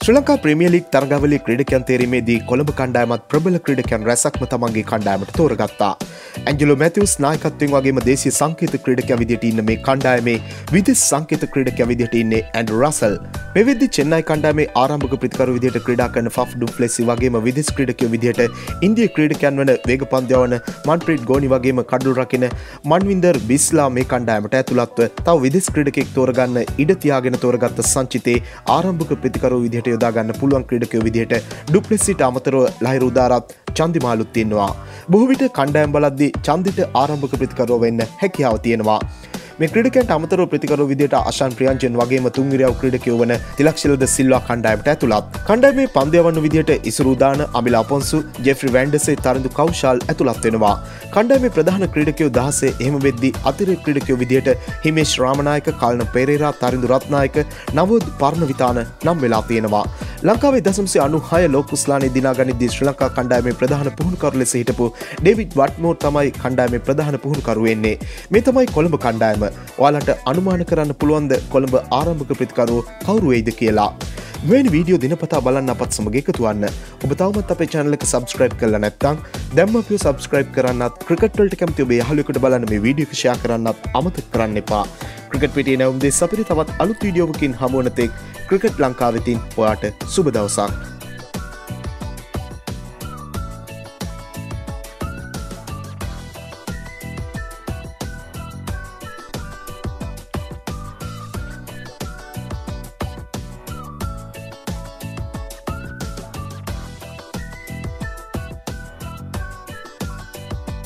ශ්‍රී Lanka premier league තරගාවලියේ ක්‍රීඩකයන් තේරීමේදී කොළඹ කණ්ඩායමත් ප්‍රබල ක්‍රීඩකයන් රැසක්ම තමන්ගේ කණ්ඩායමට තෝරගත්තා. ඇන්ජලෝ මැතිව්ස් නායකත්වයෙන් වගේම දේශීය සංකේත ක්‍රීඩකයා විදිහට ඉන්න මේ කණ්ඩායමේ විදේශ සංකේත ක්‍රීඩකයා විදිහට ඉන්නේ ඇන්ඩ්‍රු රසල්. මේ වෙද්දී චෙන්නයි කණ්ඩායමේ ආරම්භක ප්‍රතිකරු විදිහට ක්‍රීඩා කරන ෆෆ් ඩු ප්ලෙසි වගේම විදේශ ක්‍රීඩකයෝ විදිහට ඉන්දිය ක්‍රීඩකයන් වන වේගපන්දු යවන මන්ප්‍රීත් ගෝනි වගේම කඩළු රකින මන්වින්දර් බිස්ලා මේ කණ්ඩායමට ඇතුළත්ව තව විදේශ ක්‍රීඩකෙක් තෝරගන්න ඉඩ තියාගෙන තෝරගත්ත සංචිතේ ආරම්භක ප්‍රතිකරු විදිහට යොදා ගන්න පුළුවන් ක්‍රීඩකයෝ විදිහට ඩුප්ලෙසිට අමතරව ලහිරු උදාරත් චන්දිමාලුත් ඉන්නවා. බොහෝ විට කණ්ඩායම් බලද්දී චන්දිට ආරම්භක ප්‍රතිකරුව වෙන්න හැකියාව තියෙනවා. මේ ක්‍රීඩකයන්ට අමතරව ප්‍රතිකරුව විදිහට අෂාන් ප්‍රියන්ජන් වගේම තුන්විරියව් ක්‍රීඩකයෝ වන තිලක්ෂිලද සිල්වා කණ්ඩායමට ඇතුළත්. කණ්ඩායමේ පන්දු යවන්න විදිහට ඉසුරු උදාන, අමිල අපොන්සු, ජෙෆ්රි වැන්ඩසේ, තරිඳු කෞෂාල් ඇතුළත් වෙනවා. කණ්ඩායමේ ප්‍රධාන ක්‍රීඩකයෝ 16 එහෙම වෙද්දී අතිරේක ක්‍රීඩකයෝ විදිහට හිමේෂ් රාමනායක, කල්න පෙරේරා, තරිඳු රත්නායක, නවෝද් පර්ණවිතාන නම් වෙලා තියෙනවා. ලංකාවේ 0.96 ලෝක කුස්ලානේ දිනා ගනිද්දී ශ්‍රී ලංකා කණ්ඩායමේ ප්‍රධාන පුහුණුකරු ලෙස හිටපු ඩේවිඩ් වට්මෝර් තමයි කණ්ඩායමේ ප්‍රධාන පුහුණුකරු වෙන්නේ. මේ තමයි කොළඹ කණ්ඩායම. ඔයාලට අනුමාන කරන්න පුළුවන්ද කොළඹ ආරම්භක ප්‍රතිකරුව කවුරු වෙයිද කියලා? මෙවැනි වීඩියෝ දිනපතා බලන්න අපත් සමග එකතු වෙන්න. ඔබ තවමත් අපේ channel එක subscribe කරලා නැත්නම් දැන්ම අපිව subscribe කරන්නත්, ක්‍රිකට් වලට කැමති ඔබේ යාළුවෙකුට බලන්න මේ වීඩියෝ එක share කරන්නත් අමතක කරන්න එපා. ක්‍රිකට් පිටියේ නැවුම් දෙස් අපිට තවත් අලුත් වීඩියෝවකින් හමු වන තෙක් ක්‍රිකට් ලංකාවෙතින් ඔයාට සුබ දවසක්.